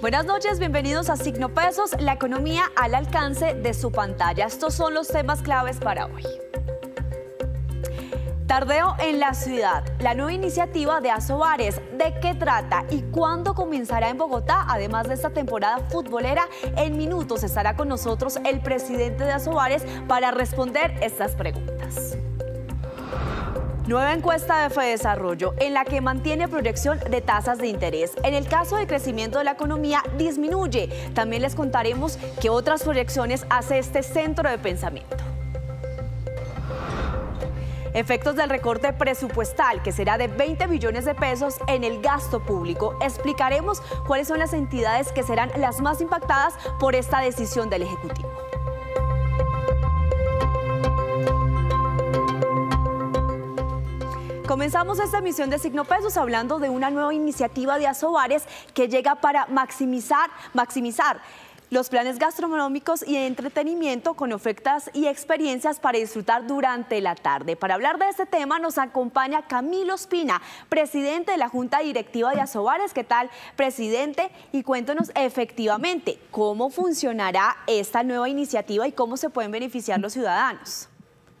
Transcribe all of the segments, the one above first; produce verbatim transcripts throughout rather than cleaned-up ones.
Buenas noches, bienvenidos a Signo Pesos, la economía al alcance de su pantalla. Estos son los temas claves para hoy. Tardeo en la ciudad, la nueva iniciativa de Asobares, ¿de qué trata y cuándo comenzará en Bogotá? Además de esta temporada futbolera, en minutos estará con nosotros el presidente de Asobares para responder estas preguntas. Nueva encuesta de Fedesarrollo en la que mantiene proyección de tasas de interés. En el caso del crecimiento de la economía disminuye. También les contaremos qué otras proyecciones hace este centro de pensamiento. Efectos del recorte presupuestal, que será de veinte billones de pesos en el gasto público. Explicaremos cuáles son las entidades que serán las más impactadas por esta decisión del Ejecutivo. Comenzamos esta emisión de Signo Pesos hablando de una nueva iniciativa de Asobares que llega para maximizar, maximizar los planes gastronómicos y de entretenimiento con ofertas y experiencias para disfrutar durante la tarde. Para hablar de este tema nos acompaña Camilo Espina, presidente de la Junta Directiva de Asobares. ¿Qué tal, presidente? Y cuéntanos efectivamente cómo funcionará esta nueva iniciativa y cómo se pueden beneficiar los ciudadanos.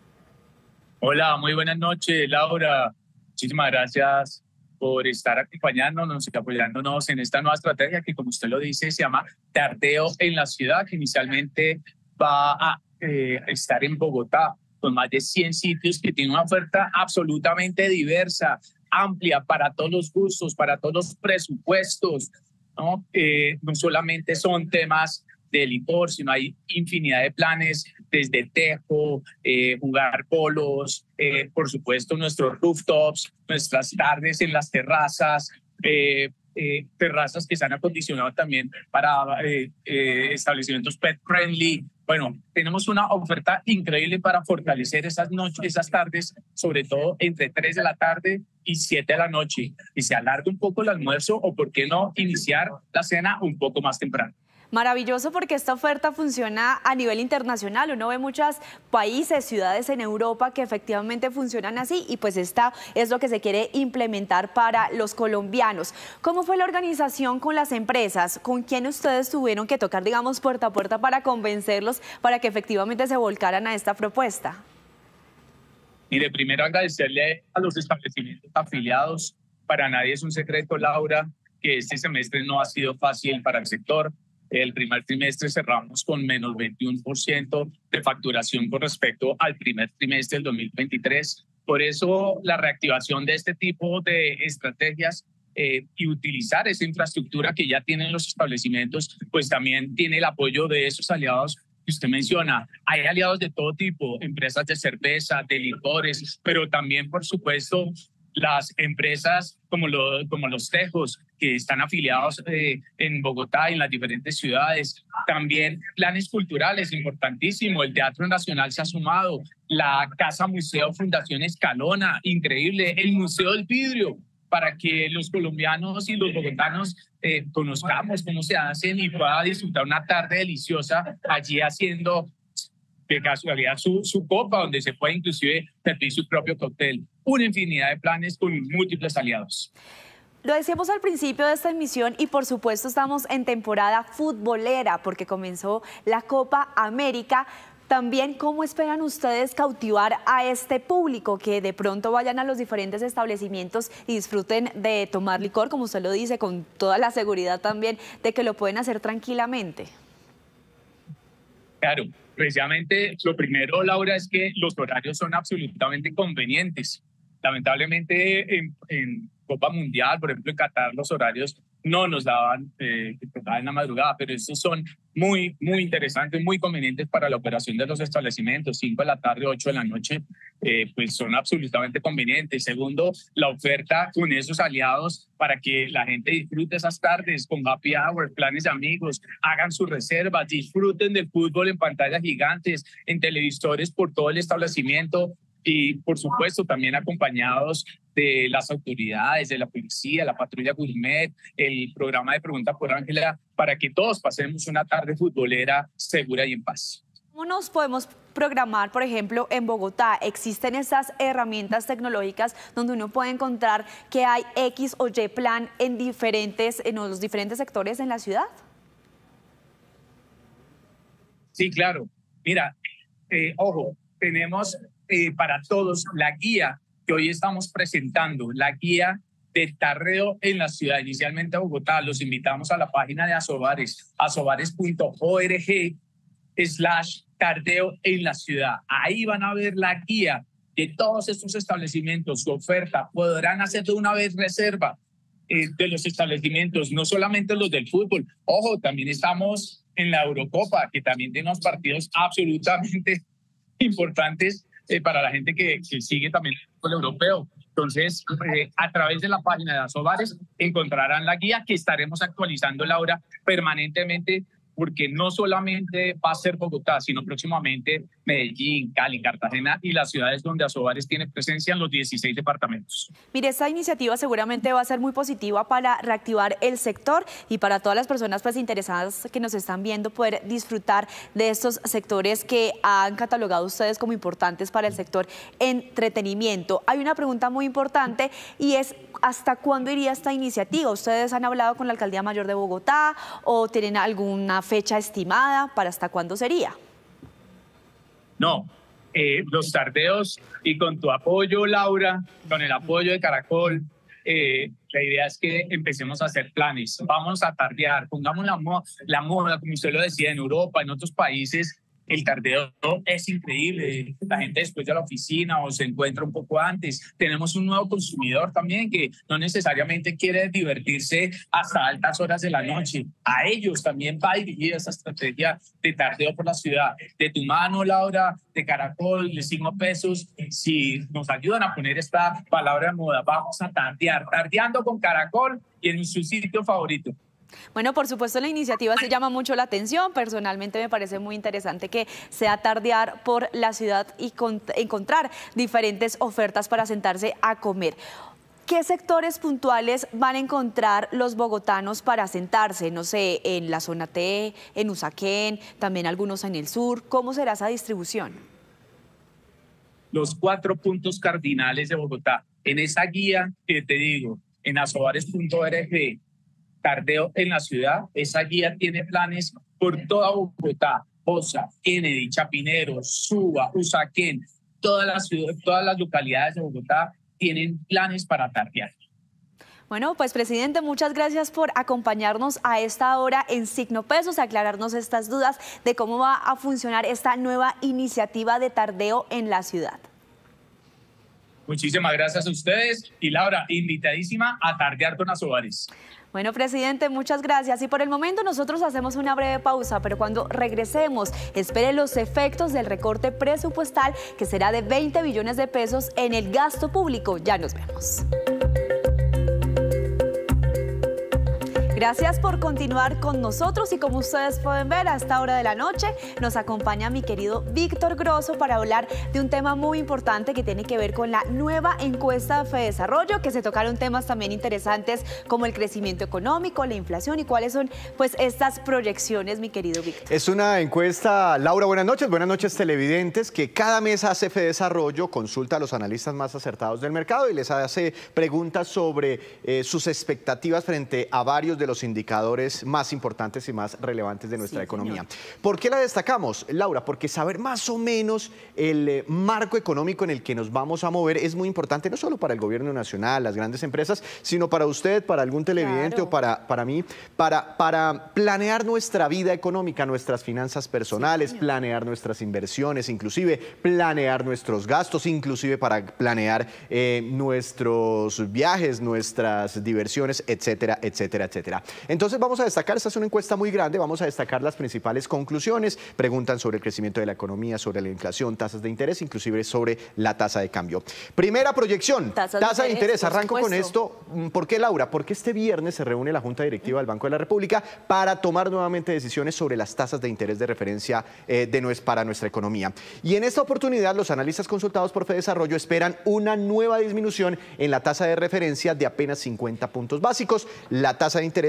Hola, muy buenas noches, Laura. Muchísimas gracias por estar acompañándonos y apoyándonos en esta nueva estrategia que, como usted lo dice, se llama Tardeo en la Ciudad, que inicialmente va a eh, estar en Bogotá, con más de cien sitios, que tiene una oferta absolutamente diversa, amplia, para todos los gustos, para todos los presupuestos, ¿no? Eh, no solamente son temas de licor, sino hay infinidad de planes, desde tejo, eh, jugar polos, eh, por supuesto nuestros rooftops, nuestras tardes en las terrazas, eh, eh, terrazas que se han acondicionado también para eh, eh, establecimientos pet friendly. Bueno, tenemos una oferta increíble para fortalecer esas noches, esas tardes, sobre todo entre tres de la tarde y siete de la noche, y se alarga un poco el almuerzo, o por qué no iniciar la cena un poco más temprano. Maravilloso, porque esta oferta funciona a nivel internacional. Uno ve muchos países, ciudades en Europa que efectivamente funcionan así, y pues esta es lo que se quiere implementar para los colombianos. ¿Cómo fue la organización con las empresas? ¿Con quién ustedes tuvieron que tocar, digamos, puerta a puerta para convencerlos para que efectivamente se volcaran a esta propuesta? Y de primero agradecerle a los establecimientos afiliados. Para nadie es un secreto, Laura, que este semestre no ha sido fácil para el sector. El primer trimestre cerramos con menos veintiuno por ciento de facturación con respecto al primer trimestre del dos mil veintitrés. Por eso la reactivación de este tipo de estrategias eh, y utilizar esa infraestructura que ya tienen los establecimientos, pues también tiene el apoyo de esos aliados que usted menciona. Hay aliados de todo tipo, empresas de cerveza, de licores, pero también, por supuesto, las empresas como, lo, como los tejos que están afiliados eh, en Bogotá y en las diferentes ciudades. También planes culturales, importantísimo. El Teatro Nacional se ha sumado. La Casa Museo Fundación Escalona, increíble. El Museo del Vidrio, para que los colombianos y los bogotanos eh, conozcamos cómo se hacen y pueda disfrutar una tarde deliciosa allí haciendo de casualidad su, su copa, donde se puede inclusive servir su propio cóctel. Una infinidad de planes con múltiples aliados. Lo decíamos al principio de esta emisión y por supuesto estamos en temporada futbolera porque comenzó la Copa América. También, ¿cómo esperan ustedes cautivar a este público que de pronto vayan a los diferentes establecimientos y disfruten de tomar licor, como usted lo dice, con toda la seguridad también de que lo pueden hacer tranquilamente? Claro, precisamente lo primero, Laura, es que los horarios son absolutamente convenientes. Lamentablemente en, en Copa Mundial, por ejemplo en Qatar, los horarios no nos daban eh, en la madrugada, pero estos son muy, muy interesantes, muy convenientes para la operación de los establecimientos. cinco de la tarde, ocho de la noche, eh, pues son absolutamente convenientes. Segundo, la oferta con esos aliados para que la gente disfrute esas tardes con happy hour, planes de amigos, hagan sus reservas, disfruten del fútbol en pantallas gigantes, en televisores por todo el establecimiento. Y, por supuesto, también acompañados de las autoridades, de la policía, la patrulla Gourmet, el programa de Pregunta por Ángela, para que todos pasemos una tarde futbolera segura y en paz. ¿Cómo nos podemos programar, por ejemplo, en Bogotá? ¿Existen esas herramientas tecnológicas donde uno puede encontrar que hay X o Y plan en, diferentes, en los diferentes sectores en la ciudad? Sí, claro. Mira, eh, ojo, tenemos eh, para todos la guía que hoy estamos presentando, la guía de tardeo en la ciudad, inicialmente a Bogotá. Los invitamos a la página de Asobares, asobares punto org slash tardeo en la ciudad. Ahí van a ver la guía de todos estos establecimientos, su oferta. Podrán hacer de una vez reserva eh, de los establecimientos, no solamente los del fútbol. Ojo, también estamos en la Eurocopa, que también tiene unos partidos absolutamente importantes eh, para la gente que, que sigue también el fútbol europeo. Entonces, eh, a través de la página de Asobares encontrarán la guía que estaremos actualizando, Laura, permanentemente, porque no solamente va a ser Bogotá, sino próximamente Medellín, Cali, Cartagena y las ciudades donde Asobares tiene presencia en los dieciséis departamentos. Mire, esta iniciativa seguramente va a ser muy positiva para reactivar el sector y para todas las personas pues interesadas que nos están viendo poder disfrutar de estos sectores que han catalogado ustedes como importantes para el sector entretenimiento. Hay una pregunta muy importante y es ¿hasta cuándo iría esta iniciativa? ¿Ustedes han hablado con la Alcaldía Mayor de Bogotá o tienen alguna fecha estimada para hasta cuándo sería? No, eh, los tardeos y con tu apoyo, Laura, con el apoyo de Caracol, eh, la idea es que empecemos a hacer planes. Vamos a tardear, pongamos la, mo la moda, como usted lo decía, en Europa, en otros países. El tardeo es increíble. La gente después de la oficina o se encuentra un poco antes. Tenemos un nuevo consumidor también que no necesariamente quiere divertirse hasta altas horas de la noche. A ellos también va dirigida esa estrategia de tardeo por la ciudad. De tu mano, Laura, de Caracol, de cinco pesos. Si nos ayudan a poner esta palabra de moda, vamos a tardear. Tardeando con Caracol y en su sitio favorito. Bueno, por supuesto la iniciativa se llama mucho la atención. Personalmente me parece muy interesante que sea tardear por la ciudad y encontrar diferentes ofertas para sentarse a comer. ¿Qué sectores puntuales van a encontrar los bogotanos para sentarse? No sé, en la zona T, en Usaquén, también algunos en el sur. ¿Cómo será esa distribución? Los cuatro puntos cardinales de Bogotá. En esa guía que te digo, en asobares punto org, tardeo en la ciudad, esa guía tiene planes por toda Bogotá, Bosa, Kennedy, Chapinero, Suba, Usaquén, todas las ciudades, todas las localidades de Bogotá tienen planes para tardear. Bueno, pues presidente, muchas gracias por acompañarnos a esta hora en Signo Pesos, aclararnos estas dudas de cómo va a funcionar esta nueva iniciativa de tardeo en la ciudad. Muchísimas gracias a ustedes y Laura, invitadísima a tardear con Asobares. Bueno, presidente, muchas gracias. Y por el momento nosotros hacemos una breve pausa, pero cuando regresemos, espere los efectos del recorte presupuestal que será de veinte billones de pesos en el gasto público. Ya nos vemos. Gracias por continuar con nosotros y como ustedes pueden ver a esta hora de la noche nos acompaña mi querido Víctor Grosso para hablar de un tema muy importante que tiene que ver con la nueva encuesta de Fedesarrollo, que se tocaron temas también interesantes como el crecimiento económico, la inflación y cuáles son pues estas proyecciones, mi querido Víctor. Es una encuesta, Laura, buenas noches, buenas noches televidentes, que cada mes hace Fedesarrollo, consulta a los analistas más acertados del mercado y les hace preguntas sobre eh, sus expectativas frente a varios de los indicadores más importantes y más relevantes de nuestra sí, economía. Señor. ¿Por qué la destacamos, Laura? Porque saber más o menos el eh, marco económico en el que nos vamos a mover es muy importante, no solo para el gobierno nacional, las grandes empresas, sino para usted, para algún televidente claro. o para, para mí, para, para planear nuestra vida económica, nuestras finanzas personales, sí, planear nuestras inversiones, inclusive planear nuestros gastos, inclusive para planear eh, nuestros viajes, nuestras diversiones, etcétera, etcétera, etcétera. Entonces vamos a destacar, esta es una encuesta muy grande, vamos a destacar las principales conclusiones, preguntan sobre el crecimiento de la economía, sobre la inflación, tasas de interés, inclusive sobre la tasa de cambio. Primera proyección, tasa de, tasa de interés, arranco con esto. ¿Por qué, Laura? Porque este viernes se reúne la Junta Directiva del Banco de la República para tomar nuevamente decisiones sobre las tasas de interés de referencia eh, de nues, para nuestra economía. Y en esta oportunidad los analistas consultados por Fedesarrollo esperan una nueva disminución en la tasa de referencia de apenas cincuenta puntos básicos. La tasa de interés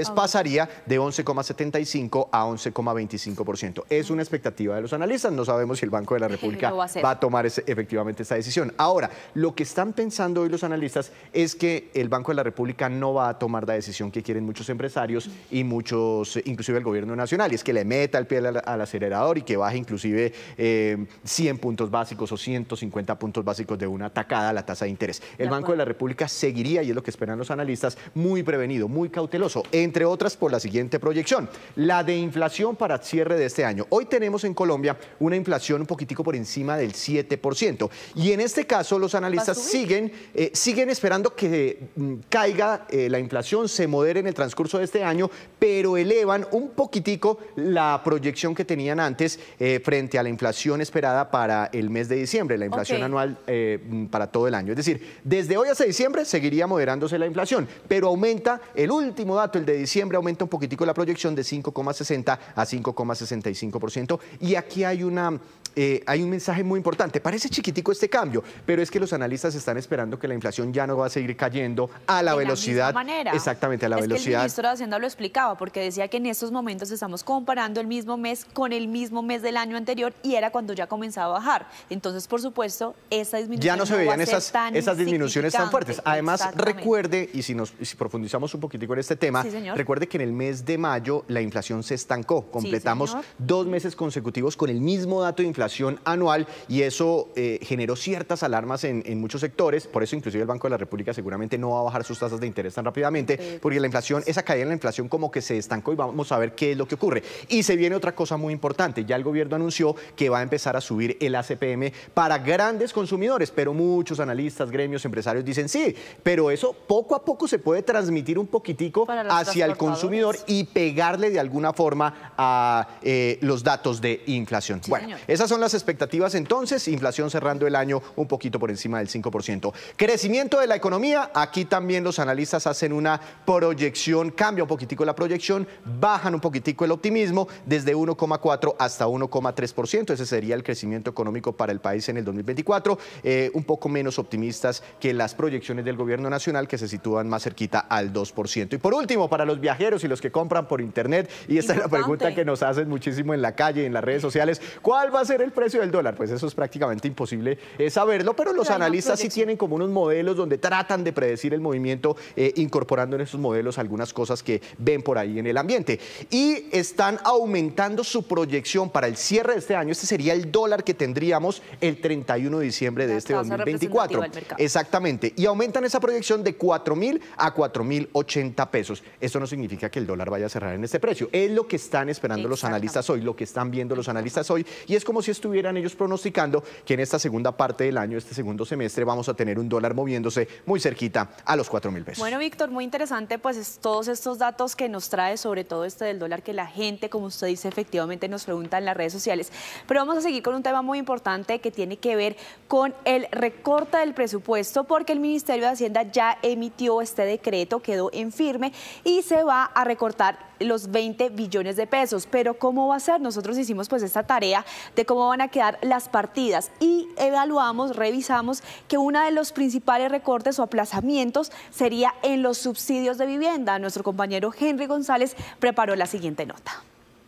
interés Ah, pasaría de once coma setenta y cinco a once coma veinticinco por ciento. Es una expectativa de los analistas, no sabemos si el Banco de la República va a, va a tomar ese, efectivamente esta decisión. Ahora, lo que están pensando hoy los analistas es que el Banco de la República no va a tomar la decisión que quieren muchos empresarios y muchos, inclusive el gobierno nacional, y es que le meta el pie al, al acelerador y que baje inclusive eh, cien puntos básicos o ciento cincuenta puntos básicos de una tacada la tasa de interés. El De Banco de la República seguiría, y es lo que esperan los analistas, muy prevenido, muy cauteloso, entre otras por la siguiente proyección, la de inflación para cierre de este año. Hoy tenemos en Colombia una inflación un poquitico por encima del siete por ciento, y en este caso los analistas siguen, eh, siguen esperando que mm, caiga eh, la inflación, se modere en el transcurso de este año, pero elevan un poquitico la proyección que tenían antes eh, frente a la inflación esperada para el mes de diciembre, la inflación Okay. anual eh, para todo el año. Es decir, desde hoy hasta diciembre seguiría moderándose la inflación, pero aumenta, el último dato, el de diciembre, aumenta un poquitico la proyección de cinco coma sesenta a cinco coma sesenta y cinco por ciento. Y aquí hay una... Eh, hay un mensaje muy importante. Parece chiquitico este cambio, pero es que los analistas están esperando que la inflación ya no va a seguir cayendo a la de velocidad. La misma manera. Exactamente, a la es velocidad. Que el ministro de Hacienda lo explicaba, porque decía que en estos momentos estamos comparando el mismo mes con el mismo mes del año anterior y era cuando ya comenzaba a bajar. Entonces, por supuesto, esa disminución ya no se no veían va a ser esas, tan esas disminuciones tan fuertes. Además, recuerde, y si, nos, si profundizamos un poquitico en este tema, sí, recuerde que en el mes de mayo la inflación se estancó. Completamos sí, dos meses consecutivos con el mismo dato de inflación anual y eso eh, generó ciertas alarmas en, en muchos sectores. Por eso, inclusive, el Banco de la República seguramente no va a bajar sus tasas de interés tan rápidamente, sí. porque la inflación, esa caída en la inflación como que se estancó y vamos a ver qué es lo que ocurre. Y se viene otra cosa muy importante. Ya el gobierno anunció que va a empezar a subir el A C P M para grandes consumidores, pero muchos analistas, gremios, empresarios dicen sí, pero eso poco a poco se puede transmitir un poquitico hacia el consumidor y pegarle de alguna forma a eh, los datos de inflación. Sí, bueno, señor. Esas son las expectativas entonces, inflación cerrando el año un poquito por encima del cinco por ciento. Crecimiento de la economía, aquí también los analistas hacen una proyección, cambia un poquitico la proyección, bajan un poquitico el optimismo desde uno coma cuatro hasta uno coma tres por ciento, ese sería el crecimiento económico para el país en el dos mil veinticuatro, eh, un poco menos optimistas que las proyecciones del gobierno nacional que se sitúan más cerquita al dos por ciento. Y por último, para los viajeros y los que compran por internet, y esta Importante. es la pregunta que nos hacen muchísimo en la calle, en las redes sociales, ¿cuál va a ser el precio del dólar? Pues eso es prácticamente imposible eh, saberlo, pero los pero analistas sí tienen como unos modelos donde tratan de predecir el movimiento, eh, incorporando en esos modelos algunas cosas que ven por ahí en el ambiente. Y están aumentando su proyección para el cierre de este año. Este sería el dólar que tendríamos el treinta y uno de diciembre de este dos mil veinticuatro. Exactamente. Y aumentan esa proyección de cuatro mil a cuatro mil ochenta pesos. Esto no significa que el dólar vaya a cerrar en este precio. Es lo que están esperando los analistas hoy, lo que están viendo los analistas hoy. Y es como si estuvieran ellos pronosticando que en esta segunda parte del año, este segundo semestre, vamos a tener un dólar moviéndose muy cerquita a los cuatro mil pesos. Bueno, Víctor, muy interesante pues es, todos estos datos que nos trae, sobre todo este del dólar, que la gente, como usted dice, efectivamente nos pregunta en las redes sociales. Pero vamos a seguir con un tema muy importante que tiene que ver con el recorte del presupuesto, porque el Ministerio de Hacienda ya emitió este decreto, quedó en firme y se va a recortar los veinte billones de pesos. Pero ¿cómo va a ser? Nosotros hicimos pues esta tarea de cómo van a quedar las partidas y evaluamos, revisamos que uno de los principales recortes o aplazamientos sería en los subsidios de vivienda. Nuestro compañero Henry González preparó la siguiente nota.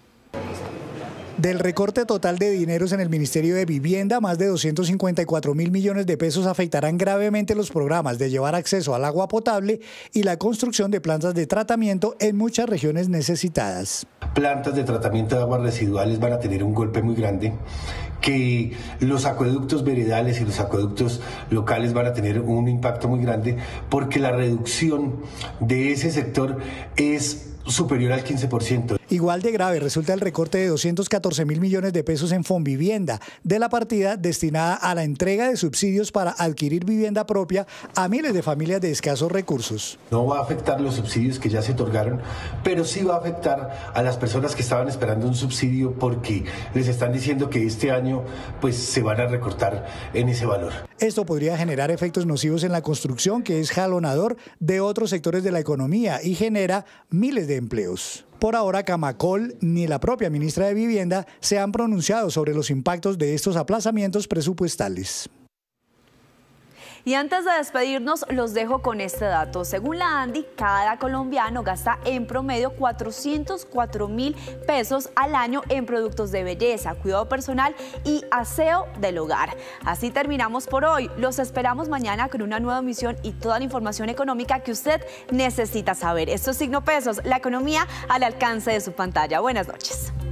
Del recorte total de dineros en el Ministerio de Vivienda, más de doscientos cincuenta y cuatro mil millones de pesos afectarán gravemente los programas de llevar acceso al agua potable y la construcción de plantas de tratamiento en muchas regiones necesitadas. Plantas de tratamiento de aguas residuales van a tener un golpe muy grande, que los acueductos veredales y los acueductos locales van a tener un impacto muy grande, porque la reducción de ese sector es superior al quince por ciento. Igual de grave resulta el recorte de doscientos catorce mil millones de pesos en Fonvivienda, de la partida destinada a la entrega de subsidios para adquirir vivienda propia a miles de familias de escasos recursos. No va a afectar los subsidios que ya se otorgaron, pero sí va a afectar a las personas que estaban esperando un subsidio, porque les están diciendo que este año pues se van a recortar en ese valor. Esto podría generar efectos nocivos en la construcción, que es jalonador de otros sectores de la economía y genera miles de empleos. Por ahora, Camacol ni la propia ministra de Vivienda se han pronunciado sobre los impactos de estos aplazamientos presupuestales. Y antes de despedirnos, los dejo con este dato. Según la ANDI, cada colombiano gasta en promedio cuatrocientos cuatro mil pesos al año en productos de belleza, cuidado personal y aseo del hogar. Así terminamos por hoy. Los esperamos mañana con una nueva emisión y toda la información económica que usted necesita saber. Esto es Signo Pesos, la economía al alcance de su pantalla. Buenas noches.